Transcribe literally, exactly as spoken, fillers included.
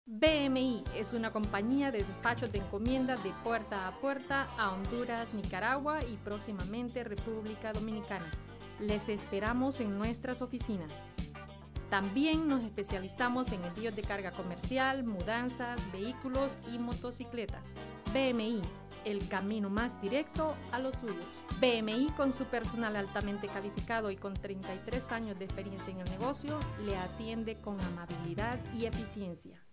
B M I es una compañía de despachos de encomiendas de puerta a puerta a Honduras, Nicaragua y próximamente República Dominicana. Les esperamos en nuestras oficinas. También nos especializamos en envíos de carga comercial, mudanzas, vehículos y motocicletas. B M I, el camino más directo a los suyos. B M I, con su personal altamente calificado y con treinta y tres años de experiencia en el negocio, le atiende con amabilidad y eficiencia.